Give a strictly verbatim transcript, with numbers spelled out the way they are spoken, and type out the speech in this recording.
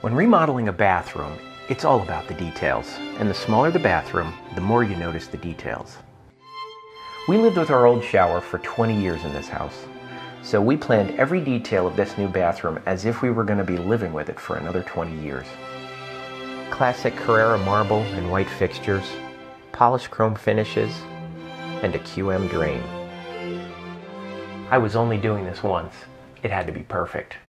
When remodeling a bathroom, it's all about the details, and the smaller the bathroom, the more you notice the details. We lived with our old shower for twenty years in this house, so we planned every detail of this new bathroom as if we were going to be living with it for another twenty years. Classic Carrara marble and white fixtures, polished chrome finishes, and a Q M drain. I was only doing this once. It had to be perfect.